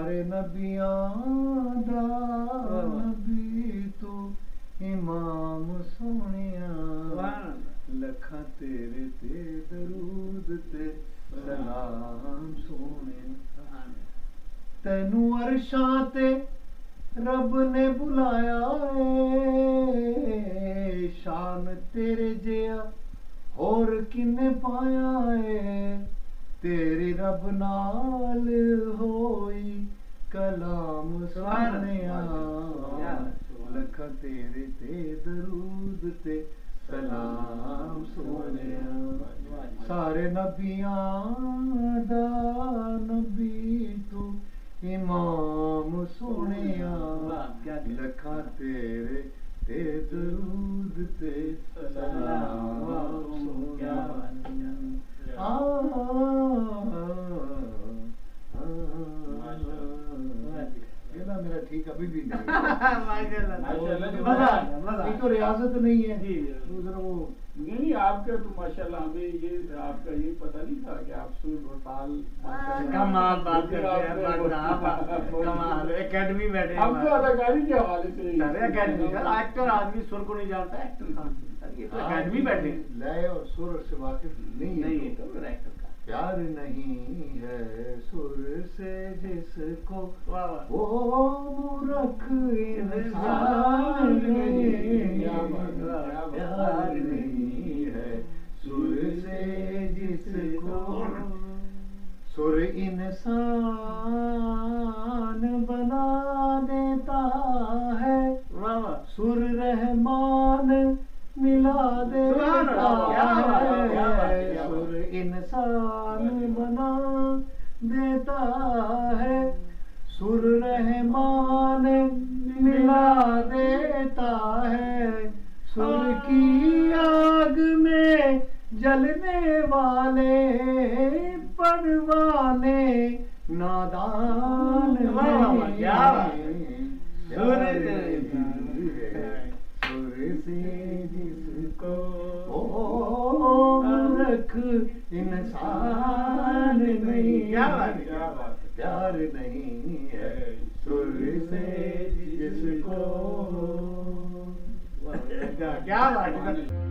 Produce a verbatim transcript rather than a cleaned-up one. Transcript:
सारे नबियां दा नबी तू इमाम सोनिया लखा तेरे ते दरूद ते सलाम सोनिया तैनू अरशां ते रब ने बुलाया है शान तेरे जिया होर किन्ने पाया है तेरी रब नाल होई कलाम सोनिया लखा तेरे ते दरूद ते सलाम सोनिया सारे नबियां दा नबी तू इमाम सोनिया लखा तेरे ते दरूद ते सलाम सोनिया ना मेरा ठीक अभी भी नहीं एक तो रियाजत नहीं है दूसरा वो नहीं आपका तो माशाल्लाह हमें ये आपका ये पता नहीं था कि आप सुर और ताल कमाल बात करते हैं कमाल एकेडमी बैठे हम तो अदाकारी के हवाले से सर एकेडमी एक्टर आदमी सुर को नहीं जानता एक्टर ये तो एकेडमी बैठे लय और सुर से वाकिफ नहीं है नहीं तो फिर एक्टर का प्यार नहीं है सुर से जिसको वो मूर्ख इंसान प्यार नहीं है सुर से जिसको सुर इंसान बना देता है सुर रहमान मिला देता है सुर इंसान बना देता है सुर रहमान मिला देता है सुर की आग में जलने वाले परवाने नादान सुर सुर से जिसको ओ मूर्ख इंसान नहीं प्यार नहीं है सुर से जिसको क्या बात है।